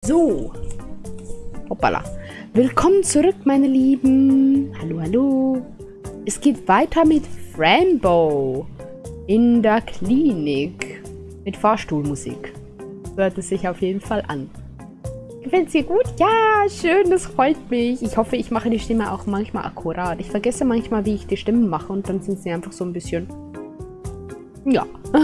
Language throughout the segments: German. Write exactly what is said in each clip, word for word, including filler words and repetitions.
So. Hoppala. Willkommen zurück, meine Lieben. Hallo, hallo. Es geht weiter mit Franbow in der Klinik. Mit Fahrstuhlmusik. Hört es sich auf jeden Fall an. Gefällt es dir gut? Ja, schön, das freut mich. Ich hoffe, ich mache die Stimme auch manchmal akkurat. Ich vergesse manchmal, wie ich die Stimmen mache und dann sind sie einfach so ein bisschen... Ja.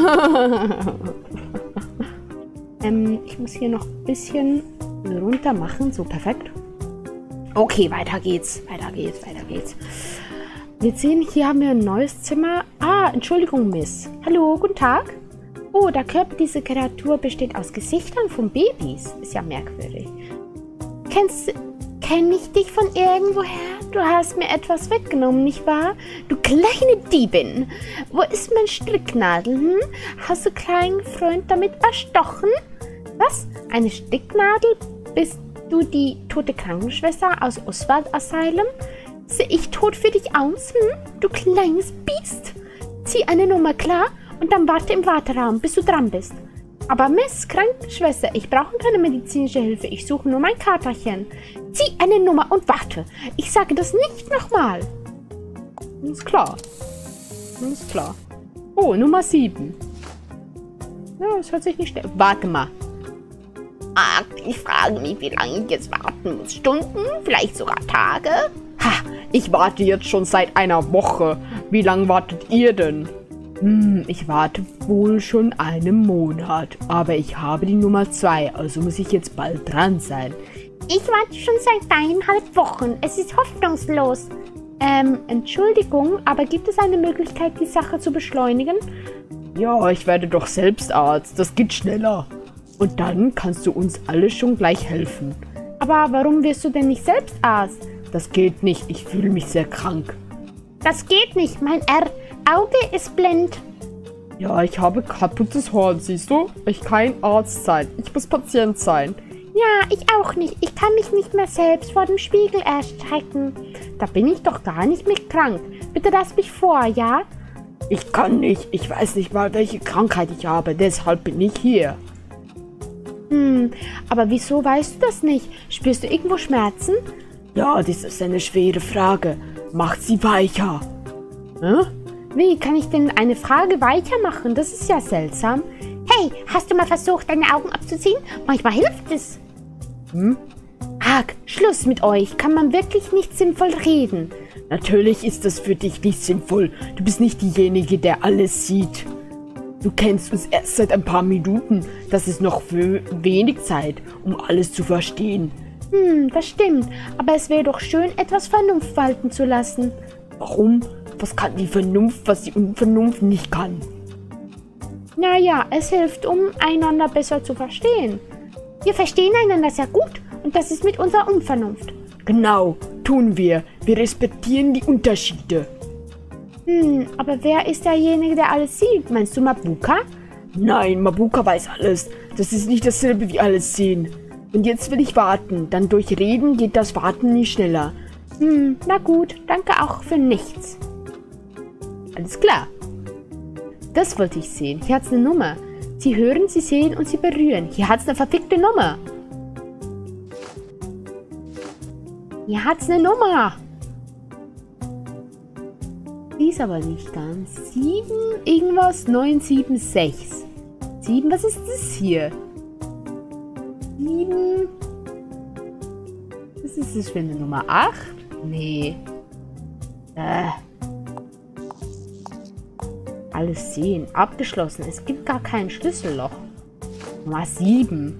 ähm, ich muss hier noch ein bisschen runter machen. So, perfekt. Okay, weiter geht's. Weiter geht's, weiter geht's. Wir sehen, hier haben wir ein neues Zimmer. Ah, Entschuldigung, Miss. Hallo, guten Tag. Oh, der Körper dieser Kreatur besteht aus Gesichtern von Babys. Ist ja merkwürdig. Kennst, kenn ich dich von irgendwoher? Du hast mir etwas weggenommen, nicht wahr? Du kleine Diebin. Wo ist mein Stricknadel? Hm? Hast du kleinen Freund damit erstochen? Was? Eine Stricknadel? Bist du die tote Krankenschwester aus Oswald Asylum? Sehe ich tot für dich aus? Hm? Du kleines Biest. Zieh eine Nummer, klar? Und dann warte im Warteraum, bis du dran bist. Aber Miss, Krankenschwester, ich brauche keine medizinische Hilfe. Ich suche nur mein Katerchen. Zieh eine Nummer und warte. Ich sage das nicht nochmal. Ist klar. Ist klar. Oh, Nummer sieben. Ja, das hört sich nicht schnell. Warte mal. Ach, ich frage mich, wie lange ich jetzt warten muss. Stunden? Vielleicht sogar Tage? Ha, ich warte jetzt schon seit einer Woche. Wie lange wartet ihr denn? Hm, ich warte wohl schon einen Monat, aber ich habe die Nummer zwei, also muss ich jetzt bald dran sein. Ich warte schon seit eineinhalb Wochen. Es ist hoffnungslos. Ähm, Entschuldigung, aber gibt es eine Möglichkeit, die Sache zu beschleunigen? Ja, ich werde doch selbst Arzt. Das geht schneller. Und dann kannst du uns alle schon gleich helfen. Aber warum wirst du denn nicht selbst Arzt? Das geht nicht. Ich fühle mich sehr krank. Das geht nicht. Mein R. Auge ist blind. Ja, ich habe kaputtes Horn, siehst du? Ich kann kein Arzt sein. Ich muss Patient sein. Ja, ich auch nicht. Ich kann mich nicht mehr selbst vor dem Spiegel erstrecken. Da bin ich doch gar nicht mehr krank. Bitte lass mich vor, ja? Ich kann nicht. Ich weiß nicht mal, welche Krankheit ich habe. Deshalb bin ich hier. Hm, aber wieso weißt du das nicht? Spürst du irgendwo Schmerzen? Ja, das ist eine schwere Frage. Macht sie weicher. Hä? Wie kann ich denn eine Frage weicher machen? Das ist ja seltsam. Hey, hast du mal versucht, deine Augen abzuziehen? Manchmal hilft es. Hm? Arg, Schluss mit euch. Kann man wirklich nicht sinnvoll reden? Natürlich ist das für dich nicht sinnvoll. Du bist nicht diejenige, der alles sieht. Du kennst uns erst seit ein paar Minuten. Das ist noch für wenig Zeit, um alles zu verstehen. Hm, das stimmt. Aber es wäre doch schön, etwas Vernunft walten zu lassen. Warum? Was kann die Vernunft, was die Unvernunft nicht kann? Naja, es hilft, um einander besser zu verstehen. Wir verstehen einander sehr gut und das ist mit unserer Unvernunft. Genau, tun wir. Wir respektieren die Unterschiede. Hm, aber wer ist derjenige, der alles sieht? Meinst du Mabuka? Nein, Mabuka weiß alles. Das ist nicht dasselbe wie alles sehen. Und jetzt will ich warten. Dann durch Reden geht das Warten nicht schneller. Hm, na gut, danke auch für nichts. Alles klar. Das wollte ich sehen. Hier hat es eine Nummer. Sie hören, Sie sehen und Sie berühren. Hier hat es eine verfickte Nummer. Hier hat es eine Nummer. Die ist aber nicht ganz. sieben, irgendwas, neun sieben sechs. sieben, was ist das hier? sieben. Was ist das für eine Nummer? acht? Nee. Äh. Alles sehen. Abgeschlossen. Es gibt gar kein Schlüsselloch. Nummer sieben.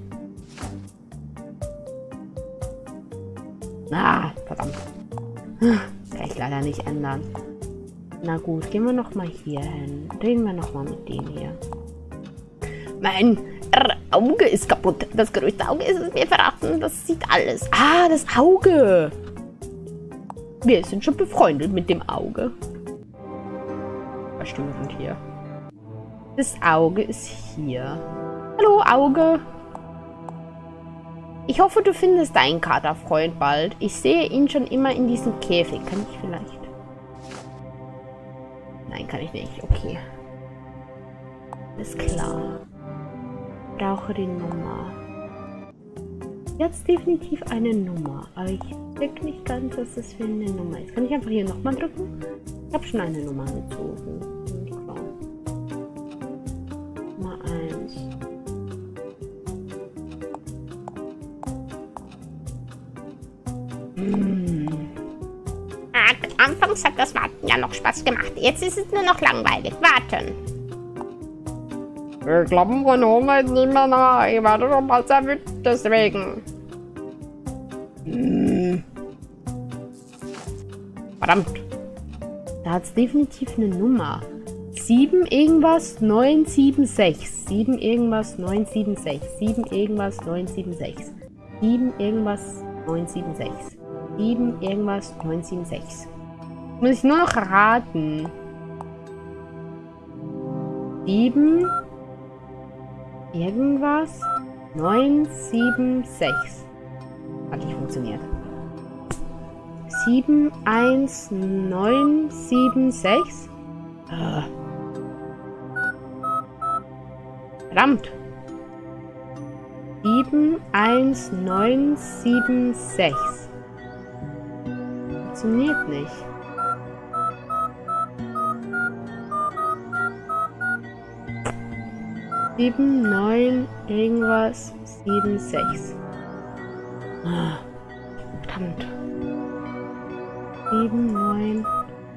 Ah, verdammt. Kann ich leider nicht ändern. Na gut, gehen wir nochmal hier hin. Reden wir nochmal mit dem hier. Mein Auge ist kaputt. Das größte Auge ist es mir verraten. Das sieht alles. Ah, das Auge. Wir sind schon befreundet mit dem Auge. Stimmt und hier. Das Auge ist hier. Hallo, Auge. Ich hoffe, du findest deinen Katerfreund bald. Ich sehe ihn schon immer in diesem Käfig. Kann ich vielleicht? Nein, kann ich nicht. Okay. Alles klar. Ich brauche die Nummer. Jetzt definitiv eine Nummer. Aber ich check nicht ganz, was das für eine Nummer ist. Kann ich einfach hier nochmal drücken? Ich habe schon eine Nummer gezogen. Klar. Nummer eins. Hm. Ah, anfangs hat das Warten ja noch Spaß gemacht. Jetzt ist es nur noch langweilig. Warten. Ich glaube, meine Hunger ist nicht mehr nah. Ich werde schon mal sehr wütend deswegen. Hm. Verdammt. Da hat es definitiv eine Nummer. sieben irgendwas neun sieben sechs. sieben irgendwas neun sieben sechs. sieben irgendwas neun sieben sechs. sieben irgendwas neun sieben sechs. sieben irgendwas neun sieben sechs. Muss ich nur noch raten. sieben irgendwas neun sieben sechs. Hat nicht funktioniert. sieben eins neun sieben sechs. Ah. Verdammt. sieben eins neun sieben sechs. Funktioniert nicht. sieben neun irgendwas sieben sechs. Ah. Verdammt. sieben neun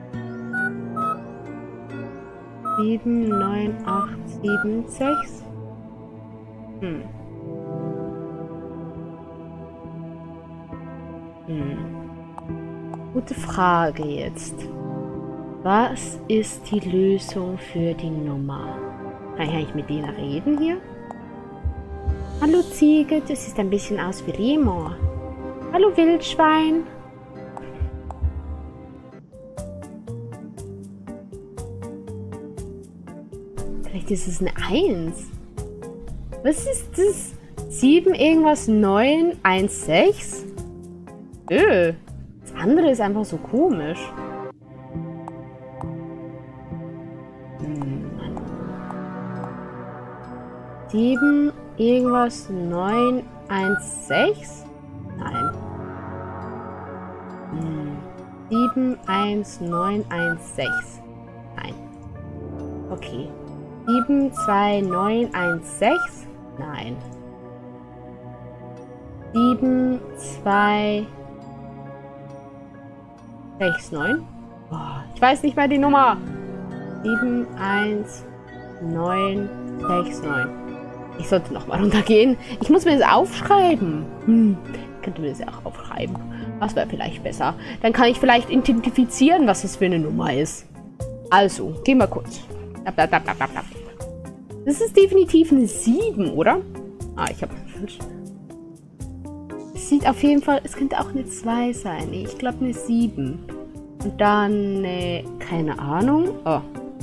sieben neun acht sieben sechs. Hm. Hm. Gute Frage jetzt. Was ist die Lösung für die Nummer? Kann ich mit denen reden hier? Hallo Ziege, das sieht ein bisschen aus wie Remo. Hallo Wildschwein. Vielleicht ist es eine eins. Was ist das? sieben irgendwas neun eins sechs? Öh. Das andere ist einfach so komisch. Hm, Mann. sieben irgendwas neun eins sechs? Nein. Hm. sieben eins neun eins sechs. Nein. Okay. sieben zwei neun eins sechs? Nein. sieben zwei sechs neun? Oh, ich weiß nicht mehr die Nummer. sieben eins neun sechs neun. Ich sollte noch mal runtergehen. Ich muss mir das aufschreiben. Hm, ich könnte mir das ja auch aufschreiben. Das wäre vielleicht besser. Dann kann ich vielleicht identifizieren, was das für eine Nummer ist. Also, gehen wir kurz. Das ist definitiv eine sieben, oder? Ah, ich habe falsch. Es sieht auf jeden Fall, es könnte auch eine zwei sein. Ich glaube eine sieben. Und dann, äh, keine Ahnung. Oh.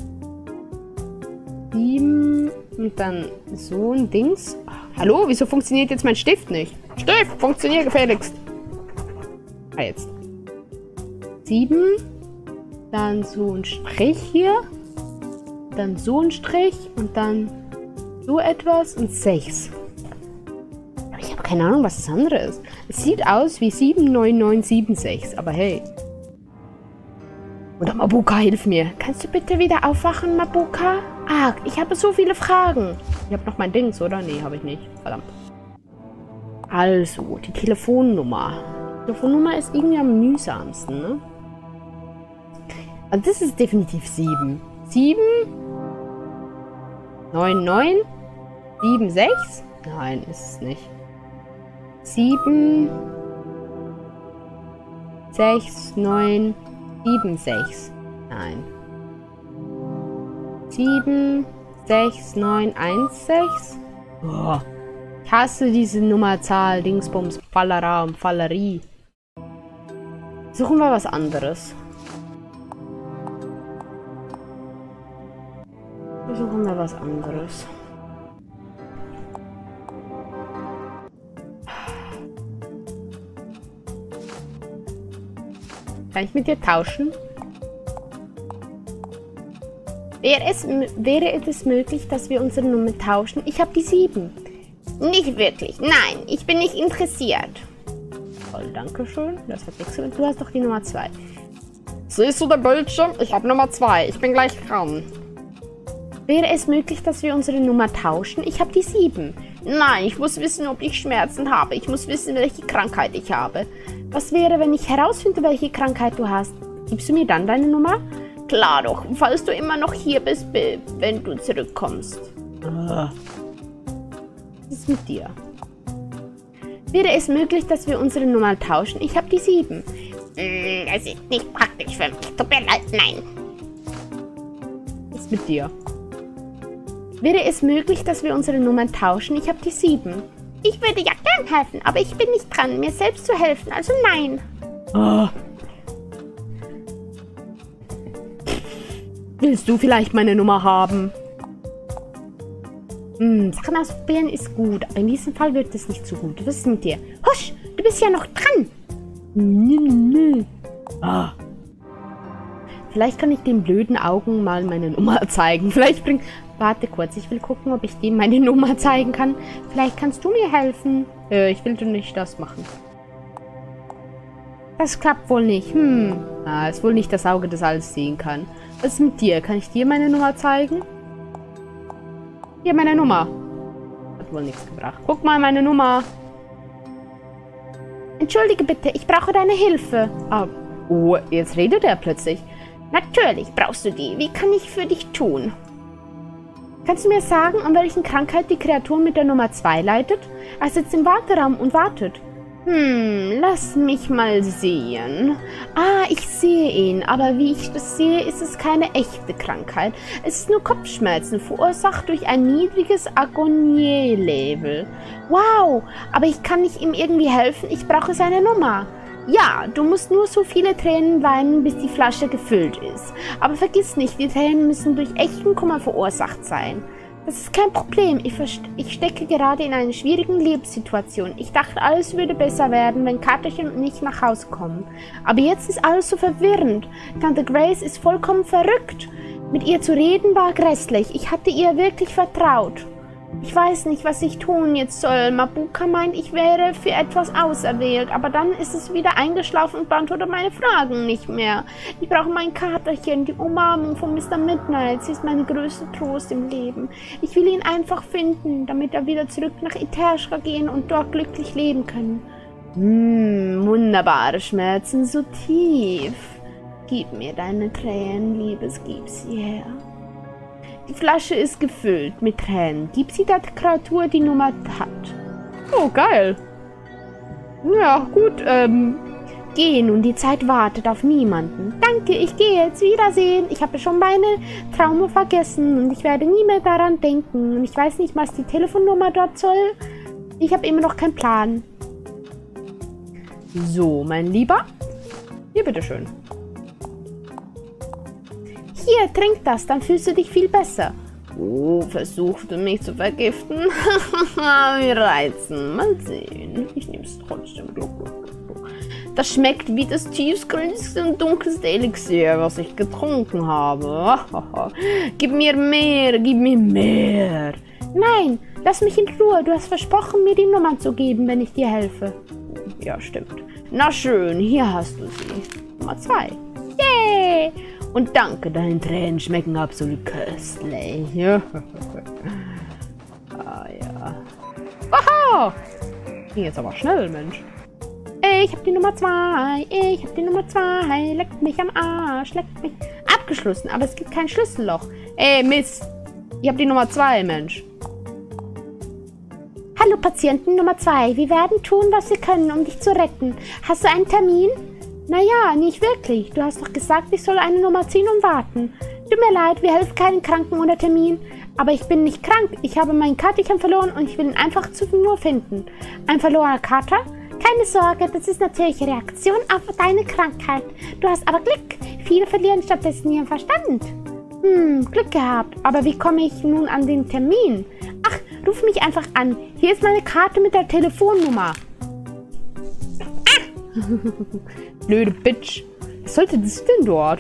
sieben und dann so ein Dings. Oh, hallo, wieso funktioniert jetzt mein Stift nicht? Stift, funktioniert gefälligst. Ah, jetzt. sieben. Dann so ein Strich hier. Dann so ein Strich und dann so etwas und sechs. Aber ich habe keine Ahnung, was das andere ist. Es sieht aus wie sieben neun neun sieben sechs, aber hey. Oder Mabuka, hilf mir. Kannst du bitte wieder aufwachen, Mabuka? Ah, ich habe so viele Fragen. Ich habe noch mein Dings, oder? Nee, habe ich nicht. Verdammt. Also, die Telefonnummer. Die Telefonnummer ist irgendwie am mühsamsten, ne? Also das ist definitiv sieben. sieben neun neun sieben sechs? Nein, ist es nicht. sieben sechs neun sieben sechs. Nein. sieben sechs neun eins sechs. Oh, ich hasse diese Nummerzahl. Dingsbums, Fallera und Fallerie. Suchen wir was anderes. Suchen wir was anderes. Kann ich mit dir tauschen? Wäre es, wäre es möglich, dass wir unsere Nummer tauschen? Ich habe die sieben. Nicht wirklich. Nein, ich bin nicht interessiert. Toll, danke schön. Das hat nichts. Du hast doch die Nummer zwei. Siehst du den Bildschirm? Ich habe Nummer zwei. Ich bin gleich dran. Wäre es möglich, dass wir unsere Nummer tauschen? Ich habe die sieben. Nein, ich muss wissen, ob ich Schmerzen habe. Ich muss wissen, welche Krankheit ich habe. Was wäre, wenn ich herausfinde, welche Krankheit du hast? Gibst du mir dann deine Nummer? Klar doch, falls du immer noch hier bist, wenn du zurückkommst. Was ist mit dir? Wäre es möglich, dass wir unsere Nummer tauschen? Ich habe die sieben. Mm, das ist nicht praktisch für mich. Tut mir leid, nein. Was ist mit dir? Wäre es möglich, dass wir unsere Nummern tauschen? Ich habe die sieben. Ich würde ja gern helfen, aber ich bin nicht dran, mir selbst zu helfen, also nein. Oh. Willst du vielleicht meine Nummer haben? Hm, Sachen ausprobieren ist gut, aber in diesem Fall wird es nicht so gut. Was ist mit dir? Husch, du bist ja noch dran. Nö, nö. Ah. Vielleicht kann ich den blöden Augen mal meine Nummer zeigen. Vielleicht bringt... Warte kurz, ich will gucken, ob ich dem meine Nummer zeigen kann. Vielleicht kannst du mir helfen. Äh, ich will nicht das machen. Das klappt wohl nicht. Hm. Ah, ist wohl nicht das Auge, das alles sehen kann. Was ist mit dir? Kann ich dir meine Nummer zeigen? Hier, meine Nummer. Hat wohl nichts gebracht. Guck mal, meine Nummer. Entschuldige bitte, ich brauche deine Hilfe. Ah, oh, jetzt redet er plötzlich. Natürlich brauchst du die. Wie kann ich für dich tun? Kannst du mir sagen, an welchen Krankheit die Kreatur mit der Nummer zwei leidet? Er sitzt im Warteraum und wartet. Hm, lass mich mal sehen. Ah, ich sehe ihn, aber wie ich das sehe, ist es keine echte Krankheit. Es ist nur Kopfschmerzen, verursacht durch ein niedriges Agonie-Level. Wow, aber ich kann nicht ihm irgendwie helfen, ich brauche seine Nummer. Ja, du musst nur so viele Tränen weinen, bis die Flasche gefüllt ist. Aber vergiss nicht, die Tränen müssen durch echten Kummer verursacht sein. Das ist kein Problem. Ich, ich stecke gerade in einer schwierigen Lebenssituation. Ich dachte, alles würde besser werden, wenn Katerchen und ich nach Hause kommen. Aber jetzt ist alles so verwirrend. Tante Grace ist vollkommen verrückt. Mit ihr zu reden war grässlich. Ich hatte ihr wirklich vertraut. Ich weiß nicht, was ich tun jetzt soll. Mabuka meint, ich wäre für etwas auserwählt, aber dann ist es wieder eingeschlafen und beantwortet meine Fragen nicht mehr. Ich brauche mein Katerchen, die Umarmung von Mister Midnight. Sie ist meine größte Trost im Leben. Ich will ihn einfach finden, damit er wieder zurück nach Iterschra gehen und dort glücklich leben können. Hm, wunderbare Schmerzen, so tief. Gib mir deine Tränen, Liebes, gib sie her. Die Flasche ist gefüllt mit Tränen. Gib sie der Kreatur, die Nummer hat. Oh, geil. Ja, gut, ähm... Geh nun, die Zeit wartet auf niemanden. Danke, ich gehe jetzt. Wiedersehen. Ich habe schon meine Trauma vergessen und ich werde nie mehr daran denken. Und ich weiß nicht, was die Telefonnummer dort soll. Ich habe immer noch keinen Plan. So, mein Lieber. Hier, bitteschön. Hier, trink das, dann fühlst du dich viel besser. Oh, versuchte mich zu vergiften. Wie reizend. Mal sehen. Ich nehme es trotzdem. Das schmeckt wie das tiefgründigste und dunkelste Elixier, was ich getrunken habe. Gib mir mehr, gib mir mehr. Nein, lass mich in Ruhe. Du hast versprochen, mir die Nummer zu geben, wenn ich dir helfe. Ja, stimmt. Na schön, hier hast du sie. Nummer zwei. Yay! Und danke, deine Tränen schmecken absolut köstlich. Ah ja. Wow! Ging jetzt aber schnell, Mensch. Ich hab die Nummer zwei. Ich hab die Nummer zwei. Leckt mich am Arsch. Leckt mich. Abgeschlossen, aber es gibt kein Schlüsselloch. Ey, Mist. Ich hab die Nummer zwei, Mensch. Hallo, Patienten Nummer zwei. Wir werden tun, was wir können, um dich zu retten. Hast du einen Termin? Naja, nicht wirklich. Du hast doch gesagt, ich soll eine Nummer ziehen und warten. Tut mir leid, wir helfen keinen Kranken ohne Termin. Aber ich bin nicht krank. Ich habe meinen Katerchen verloren und ich will ihn einfach zu nur finden. Ein verlorener Kater? Keine Sorge, das ist natürlich eine Reaktion auf deine Krankheit. Du hast aber Glück. Viele verlieren stattdessen ihren Verstand. Hm, Glück gehabt. Aber wie komme ich nun an den Termin? Ach, ruf mich einfach an. Hier ist meine Karte mit der Telefonnummer. Blöde Bitch. Was sollte das denn dort?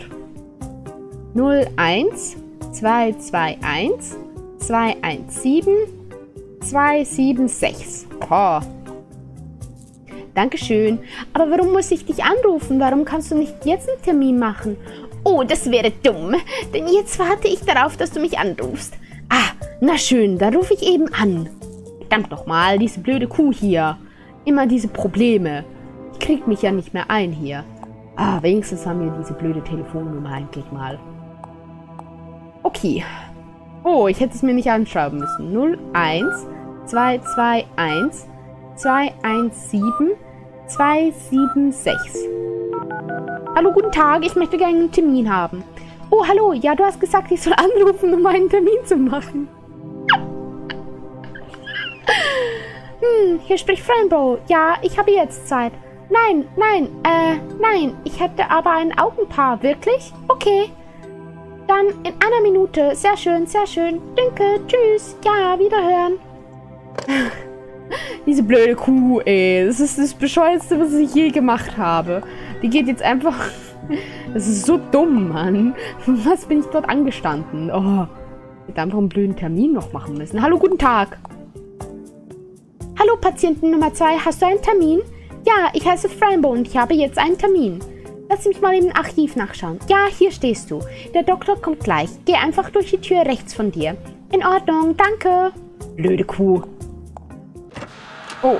null eins zwei zwei eins zwei eins sieben zwei sieben sechs. Oh. Dankeschön. Aber warum muss ich dich anrufen? Warum kannst du nicht jetzt einen Termin machen? Oh, das wäre dumm. Denn jetzt warte ich darauf, dass du mich anrufst. Ah, na schön, dann rufe ich eben an. Verdammt nochmal, diese blöde Kuh hier. Immer diese Probleme. Ich krieg mich ja nicht mehr ein hier. Ah, wenigstens haben wir diese blöde Telefonnummer endlich mal. Okay. Oh, ich hätte es mir nicht anschauen müssen. null eins zwei zwei eins zwei eins sieben zwei sieben sechs. Hallo, guten Tag. Ich möchte gerne einen Termin haben. Oh, hallo. Ja, du hast gesagt, ich soll anrufen, um einen Termin zu machen. Hm, hier spricht Rainbow. Ja, ich habe jetzt Zeit. Nein, nein, äh, nein. Ich hätte aber ein Augenpaar. Wirklich? Okay. Dann in einer Minute. Sehr schön, sehr schön. Danke, tschüss. Ja, wiederhören. Diese blöde Kuh, ey. Das ist das Bescheuerste, was ich je gemacht habe. Die geht jetzt einfach... Das ist so dumm, Mann. Was bin ich dort angestanden? Oh. Ich hätte einfach einen blöden Termin noch machen müssen. Hallo, guten Tag. Hallo, Patienten Nummer zwei. Hast du einen Termin? Ja, ich heiße Rainbow und ich habe jetzt einen Termin. Lass mich mal im Archiv nachschauen. Ja, hier stehst du. Der Doktor kommt gleich. Geh einfach durch die Tür rechts von dir. In Ordnung, danke. Blöde Kuh. Oh.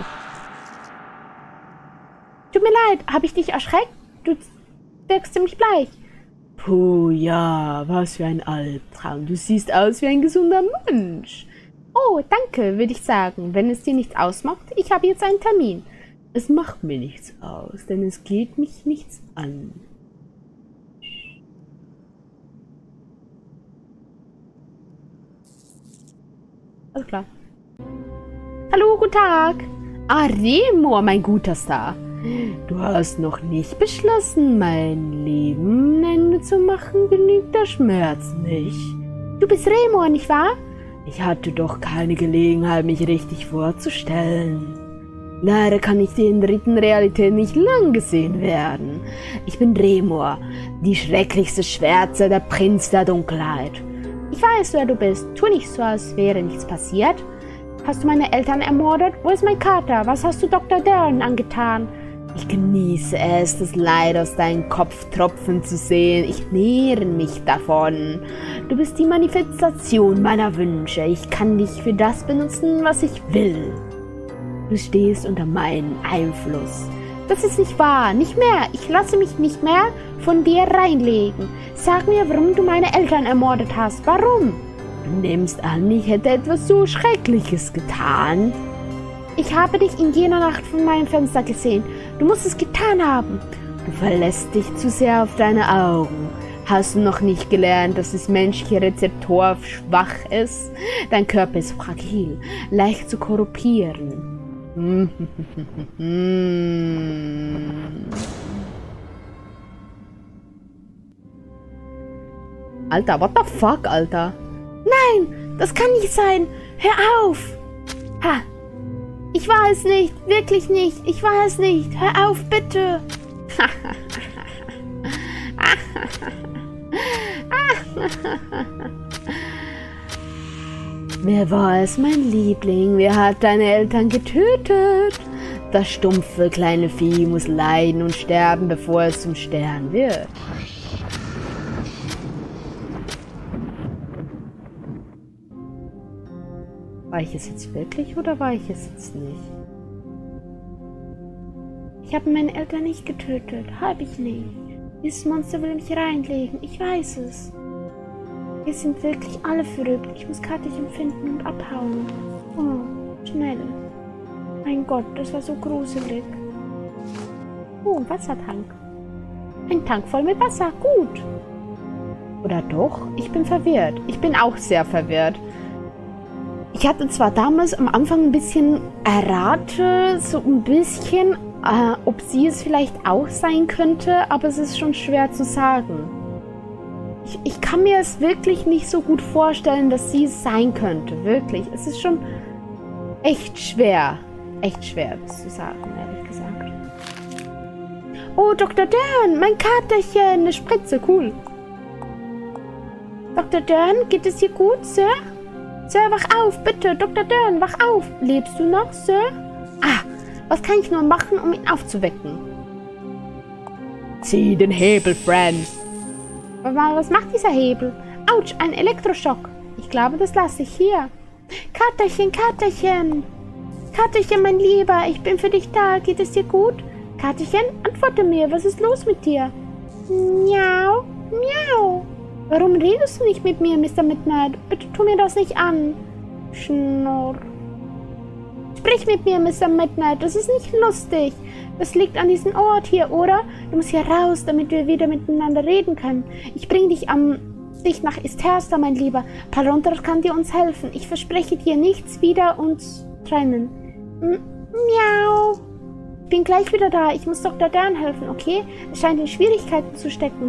Tut mir leid, habe ich dich erschreckt? Du wirkst ziemlich bleich. Puh, ja, was für ein Albtraum. Du siehst aus wie ein gesunder Mensch. Oh, danke, würde ich sagen. Wenn es dir nichts ausmacht, ich habe jetzt einen Termin. Es macht mir nichts aus, denn es geht mich nichts an. Alles klar. Hallo, guten Tag. Ah, Remo, mein guter Star. Du hast noch nicht beschlossen, mein Leben ein Ende zu machen, genügt der Schmerz nicht. Du bist Remo, nicht wahr? Ich hatte doch keine Gelegenheit, mich richtig vorzustellen. Leider kann ich in der dritten Realität nicht lang gesehen werden. Ich bin Remor, die schrecklichste Schwärze, der Prinz der Dunkelheit. Ich weiß, wer du bist. Tu nicht so, als wäre nichts passiert. Hast du meine Eltern ermordet? Wo ist mein Kater? Was hast du Doktor Dern angetan? Ich genieße es, das Leid aus deinem Kopf tropfen zu sehen. Ich nähre mich davon. Du bist die Manifestation meiner Wünsche. Ich kann dich für das benutzen, was ich will. Du stehst unter meinem Einfluss. Das ist nicht wahr. Nicht mehr. Ich lasse mich nicht mehr von dir reinlegen. Sag mir, warum du meine Eltern ermordet hast. Warum? Du nimmst an, ich hätte etwas so Schreckliches getan. Ich habe dich in jener Nacht von meinem Fenster gesehen. Du musst es getan haben. Du verlässt dich zu sehr auf deine Augen. Hast du noch nicht gelernt, dass das menschliche Rezeptor schwach ist? Dein Körper ist fragil, leicht zu korrumpieren. Alter, what the fuck, Alter? Nein, das kann nicht sein. Hör auf. Ha. Ich war es nicht, wirklich nicht. Ich war es nicht. Hör auf, bitte. Wer war es, mein Liebling? Wer hat deine Eltern getötet? Das stumpfe kleine Vieh muss leiden und sterben, bevor es zum Stern wird. War ich es jetzt wirklich oder war ich es jetzt nicht? Ich habe meine Eltern nicht getötet. Habe ich nicht. Dieses Monster will mich reinlegen. Ich weiß es. Wir sind wirklich alle verrückt. Ich muss Kartchen finden und abhauen. Oh, schnell. Mein Gott, das war so gruselig. Oh, ein Wassertank. Ein Tank voll mit Wasser. Gut. Oder doch? Ich bin verwirrt. Ich bin auch sehr verwirrt. Ich hatte zwar damals am Anfang ein bisschen errate, so ein bisschen, äh, ob sie es vielleicht auch sein könnte, aber es ist schon schwer zu sagen. Ich, ich kann mir es wirklich nicht so gut vorstellen, dass sie es sein könnte, wirklich. Es ist schon echt schwer, echt schwer, das zu sagen, ehrlich gesagt. Oh, Doktor Dern, mein Katerchen, eine Spritze, cool. Doktor Dern, geht es dir gut, Sir? Sir, wach auf, bitte. Doktor Dern, wach auf. Lebst du noch, Sir? Ah, was kann ich nur machen, um ihn aufzuwecken? Zieh den Hebel, Fran. Was macht dieser Hebel? Autsch, ein Elektroschock. Ich glaube, das lasse ich hier. Katerchen, Katerchen. Katerchen, mein Lieber, ich bin für dich da. Geht es dir gut? Katerchen, antworte mir. Was ist los mit dir? Miau, miau. Warum redest du nicht mit mir, Mister Midnight? Bitte tu mir das nicht an. Schnurr. Sprich mit mir, Mister Midnight. Das ist nicht lustig. Das liegt an diesem Ort hier, oder? Du musst hier raus, damit wir wieder miteinander reden können. Ich bringe dich am... dich nach Istersta, mein Lieber. Palontra kann dir uns helfen. Ich verspreche dir nichts wieder uns trennen. M Miau. Ich bin gleich wieder da. Ich muss Doktor Dern helfen, okay? Es scheint in Schwierigkeiten zu stecken.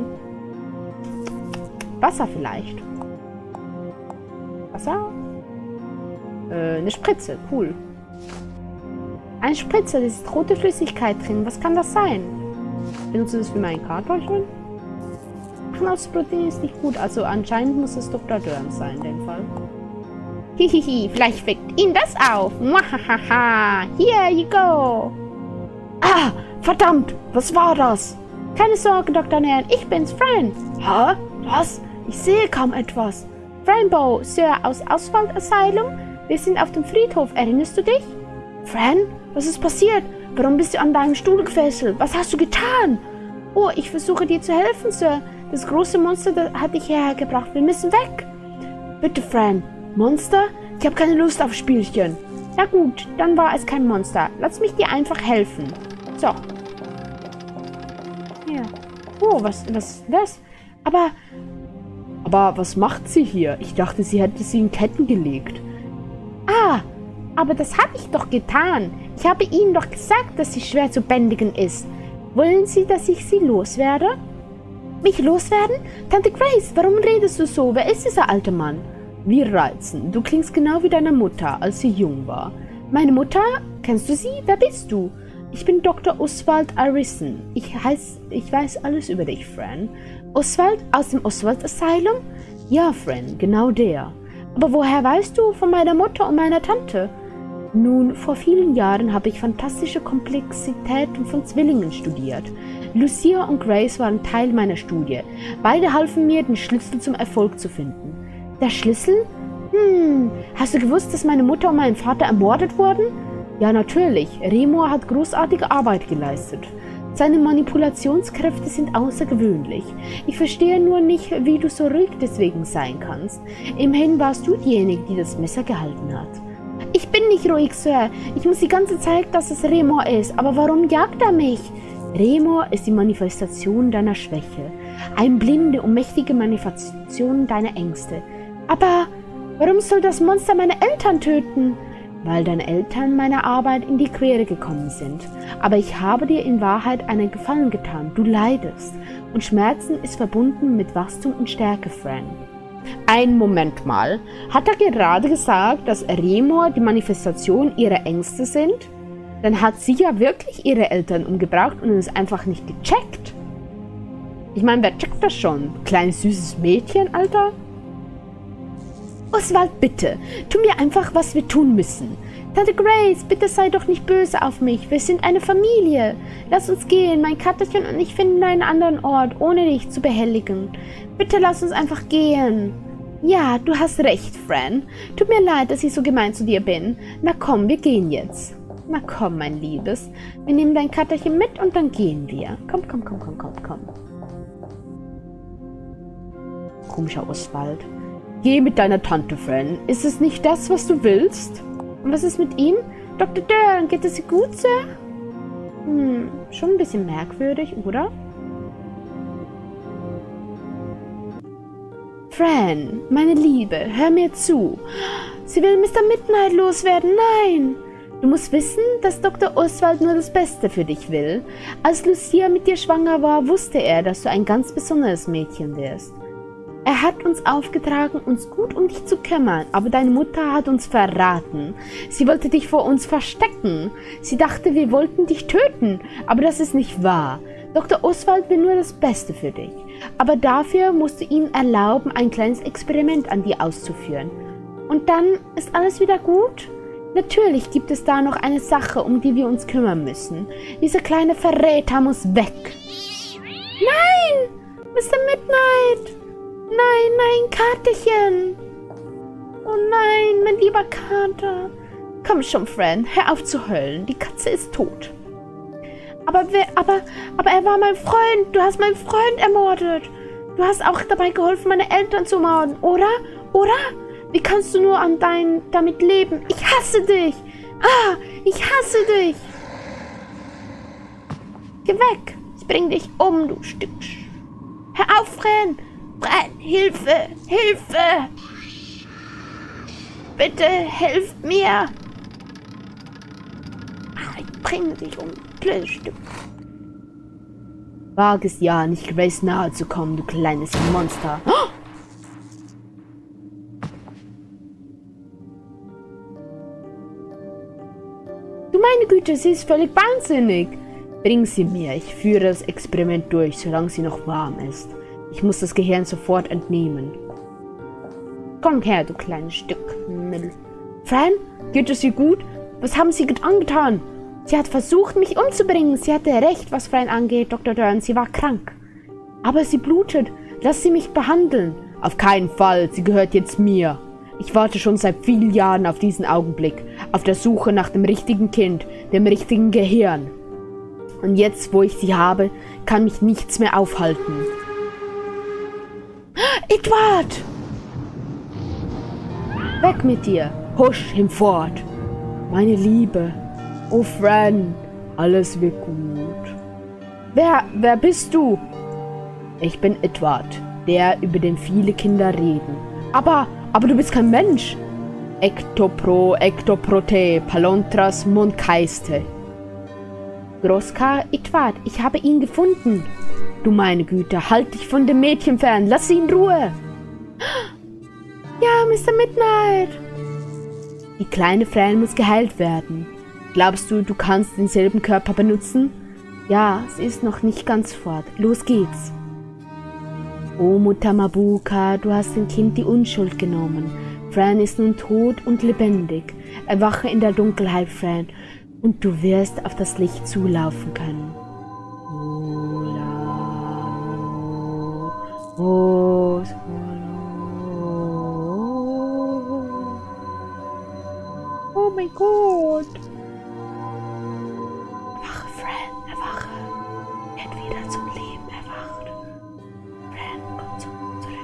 Wasser vielleicht. Wasser? Äh, eine Spritze. Cool. Eine Spritze, da ist rote Flüssigkeit drin. Was kann das sein? Benutze das für mein Kartoffeln? Knopfprotein ist nicht gut. Also anscheinend muss es Doktor Dern sein, in dem Fall. Hihihi, vielleicht weckt ihn das auf. Mwahaha. Here you go. Ah, verdammt. Was war das? Keine Sorge, Doktor Dern. Ich bin's, Fran. Hä? Was? Ich sehe kaum etwas. Rainbow, Sir aus Oswald Asylum. Wir sind auf dem Friedhof. Erinnerst du dich? Fran, was ist passiert? Warum bist du an deinem Stuhl gefesselt? Was hast du getan? Oh, ich versuche dir zu helfen, Sir. Das große Monster das hat dich hierher gebracht. Wir müssen weg. Bitte, Fran. Monster? Ich habe keine Lust auf Spielchen. Na gut, dann war es kein Monster. Lass mich dir einfach helfen. So. Ja. Oh, was, was ist das? Aber... Aber was macht sie hier? Ich dachte, sie hätte sie in Ketten gelegt. Ah, aber das habe ich doch getan. Ich habe Ihnen doch gesagt, dass sie schwer zu bändigen ist. Wollen Sie, dass ich sie loswerde? Mich loswerden? Tante Grace, warum redest du so? Wer ist dieser alte Mann? Wie reizend. Du klingst genau wie deine Mutter, als sie jung war. Meine Mutter? Kennst du sie? Wer bist du? Ich bin Doktor Oswald Arison. Ich heiß, ich weiß alles über dich, Fran. Oswald? Aus dem Oswald Asylum? Ja, Fran, genau der. Aber woher weißt du von meiner Mutter und meiner Tante? Nun, vor vielen Jahren habe ich fantastische Komplexitäten von Zwillingen studiert. Lucia und Grace waren Teil meiner Studie. Beide halfen mir, den Schlüssel zum Erfolg zu finden. Der Schlüssel? Hm, hast du gewusst, dass meine Mutter und mein Vater ermordet wurden? Ja, natürlich. Remor hat großartige Arbeit geleistet. Seine Manipulationskräfte sind außergewöhnlich. Ich verstehe nur nicht, wie du so ruhig deswegen sein kannst. Immerhin warst du diejenige, die das Messer gehalten hat. Ich bin nicht ruhig, Sir. Ich muss die ganze Zeit, dass es Remor ist. Aber warum jagt er mich? Remor ist die Manifestation deiner Schwäche. Eine blinde und mächtige Manifestation deiner Ängste. Aber warum soll das Monster meine Eltern töten? Weil deine Eltern meiner Arbeit in die Quere gekommen sind. Aber ich habe dir in Wahrheit einen Gefallen getan. Du leidest. Und Schmerzen ist verbunden mit Wachstum und Stärke, Fran. Ein Moment mal. Hat er gerade gesagt, dass Remor die Manifestation ihrer Ängste sind? Dann hat sie ja wirklich ihre Eltern umgebracht und es einfach nicht gecheckt. Ich meine, wer checkt das schon? Kleines süßes Mädchen, Alter? Oswald, bitte, tu mir einfach, was wir tun müssen. Tante Grace, bitte sei doch nicht böse auf mich. Wir sind eine Familie. Lass uns gehen. Mein Katerchen und ich finden einen anderen Ort, ohne dich zu behelligen. Bitte lass uns einfach gehen. Ja, du hast recht, Fran. Tut mir leid, dass ich so gemein zu dir bin. Na komm, wir gehen jetzt. Na komm, mein Liebes. Wir nehmen dein Katerchen mit und dann gehen wir. Komm, komm, komm, komm, komm, komm. Komischer Oswald. Geh mit deiner Tante, Fran. Ist es nicht das, was du willst? Und was ist mit ihm? Doktor Dern, geht es ihr gut, Sir? Hm, schon ein bisschen merkwürdig, oder? Fran, meine Liebe, hör mir zu. Sie will Mister Midnight loswerden. Nein! Du musst wissen, dass Doktor Oswald nur das Beste für dich will. Als Lucia mit dir schwanger war, wusste er, dass du ein ganz besonderes Mädchen wirst. Er hat uns aufgetragen, uns gut um dich zu kümmern, aber deine Mutter hat uns verraten. Sie wollte dich vor uns verstecken. Sie dachte, wir wollten dich töten, aber das ist nicht wahr. Doktor Oswald will nur das Beste für dich. Aber dafür musst du ihm erlauben, ein kleines Experiment an dir auszuführen. Und dann ist alles wieder gut? Natürlich gibt es da noch eine Sache, um die wir uns kümmern müssen. Dieser kleine Verräter muss weg. Nein! Mister Midnight! Nein, nein, Katerchen! Oh nein, mein lieber Kater. Komm schon, Fran, hör auf zu heulen. Die Katze ist tot. Aber, wer, aber, aber er war mein Freund. Du hast meinen Freund ermordet. Du hast auch dabei geholfen, meine Eltern zu morden, oder? Oder? Wie kannst du nur an dein, damit leben? Ich hasse dich. Ah, ich hasse dich. Geh weg. Ich bring dich um, du Stück. Hör auf, Fran. Fran, Hilfe, Hilfe. Bitte, helft mir. Ah, ich bringe dich um, blödes Stück. Wag es ja, nicht Grace nahe zu kommen, du kleines Monster. Oh! Du meine Güte, sie ist völlig wahnsinnig. Bring sie mir, ich führe das Experiment durch, solange sie noch warm ist. Ich muss das Gehirn sofort entnehmen. Komm her, du kleines Stück. Fran, geht es ihr gut? Was haben Sie angetan? Sie hat versucht, mich umzubringen. Sie hatte recht, was Fran angeht, Doktor Dern. Sie war krank. Aber sie blutet. Lass sie mich behandeln. Auf keinen Fall. Sie gehört jetzt mir. Ich warte schon seit vielen Jahren auf diesen Augenblick. Auf der Suche nach dem richtigen Kind, dem richtigen Gehirn. Und jetzt, wo ich sie habe, kann mich nichts mehr aufhalten. Edward! Weg mit dir. Husch hinfort. Meine Liebe. Oh, Fran. Alles wird gut. Wer, wer bist du? Ich bin Edward, der, über den viele Kinder reden. Aber, aber du bist kein Mensch. Ektopro, Ektoprote, Palontras, Monkaiste. Großkar Edward, ich habe ihn gefunden. Du meine Güte, halt dich von dem Mädchen fern. Lass sie in Ruhe. Ja, Mister Midnight. Die kleine Fran muss geheilt werden. Glaubst du, du kannst denselben Körper benutzen? Ja, sie ist noch nicht ganz fort. Los geht's. Oh, Mutter Mabuka, du hast dem Kind die Unschuld genommen. Fran ist nun tot und lebendig. Erwache in der Dunkelheit, Fran, und du wirst auf das Licht zulaufen können. Oh, oh mein Gott. Erwache, Fran, erwache. Werd wieder zum Leben erwacht. Fran, komm zurück.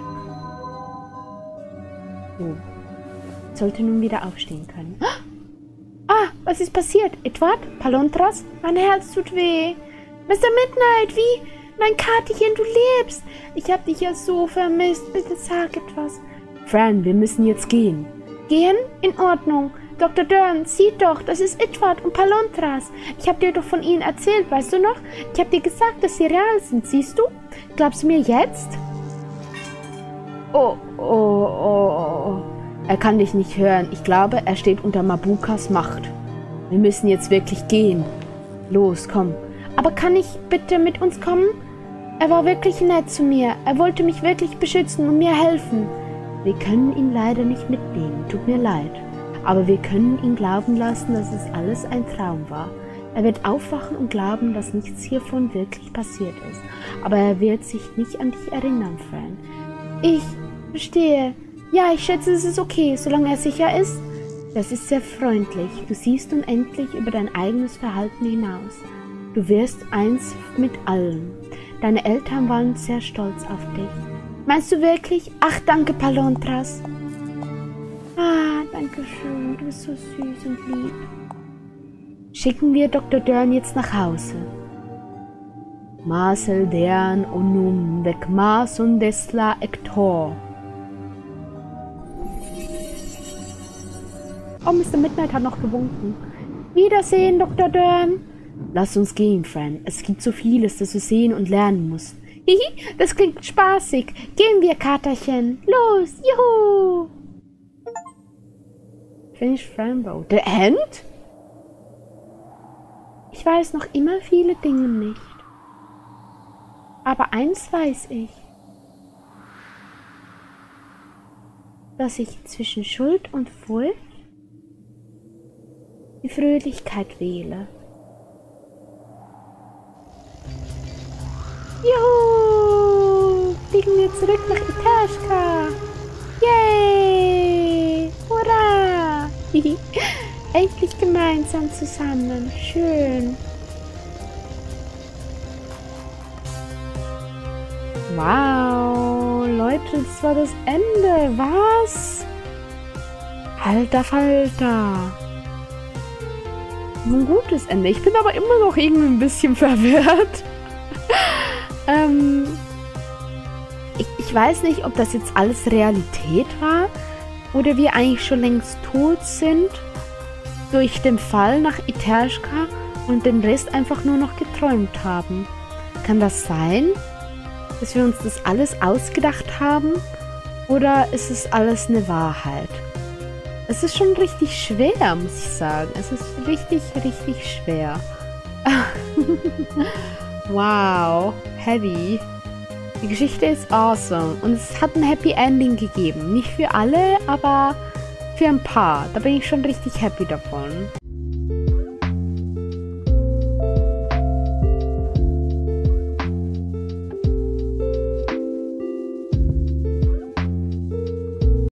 So. Ich sollte nun wieder aufstehen können. Ah, was ist passiert? Edward? Palontras? Mein Herz tut weh. Mister Midnight, wie? Mein Katerchen, du lebst. Ich hab dich ja so vermisst. Bitte sag etwas. Fran, wir müssen jetzt gehen. Gehen? In Ordnung. Doktor Dern, sieh doch, das ist Edward und Palontras. Ich hab dir doch von ihnen erzählt, weißt du noch? Ich hab dir gesagt, dass sie real sind, siehst du? Glaubst du mir jetzt? Oh, oh, oh, oh. Er kann dich nicht hören. Ich glaube, er steht unter Mabukas Macht. Wir müssen jetzt wirklich gehen. Los, komm. Aber kann ich bitte mit uns kommen? Er war wirklich nett zu mir. Er wollte mich wirklich beschützen und mir helfen. Wir können ihn leider nicht mitnehmen. Tut mir leid. Aber wir können ihn glauben lassen, dass es alles ein Traum war. Er wird aufwachen und glauben, dass nichts hiervon wirklich passiert ist. Aber er wird sich nicht an dich erinnern, Fran. Ich verstehe. Ja, ich schätze, es ist okay, solange er sicher ist. Das ist sehr freundlich. Du siehst unendlich über dein eigenes Verhalten hinaus. Du wirst eins mit allen. Deine Eltern waren sehr stolz auf dich. Meinst du wirklich? Ach, danke, Palontras. Ah, danke schön. Du bist so süß und lieb. Schicken wir Doktor Dern jetzt nach Hause. Marcel Dern onum vec mason desla ector. Oh, Mister Midnight hat noch gewunken. Wiedersehen, Doktor Dern. Lass uns gehen, Fran. Es gibt so vieles, das du sehen und lernen musst. Hihi, das klingt spaßig. Gehen wir, Katerchen. Los, juhu. Finish Frambo. The End? Ich weiß noch immer viele Dinge nicht. Aber eins weiß ich. dass ich zwischen Schuld und Furcht die Fröhlichkeit wähle. Juhu! Fliegen wir zurück nach Itascha! Yay! Hurra! Endlich gemeinsam zusammen. Schön. Wow, Leute, das war das Ende. Was? Alter Falter. Ein gutes Ende. Ich bin aber immer noch irgendwie ein bisschen verwirrt. ähm, ich, ich weiß nicht, ob das jetzt alles Realität war oder wir eigentlich schon längst tot sind durch den Fall nach Itascha und den Rest einfach nur noch geträumt haben. Kann das sein, dass wir uns das alles ausgedacht haben oder ist es alles eine Wahrheit? Es ist schon richtig schwer, muss ich sagen. Es ist richtig, richtig schwer. Wow, heavy. Die Geschichte ist awesome und es hat ein Happy Ending gegeben. Nicht für alle, aber für ein paar. Da bin ich schon richtig happy davon.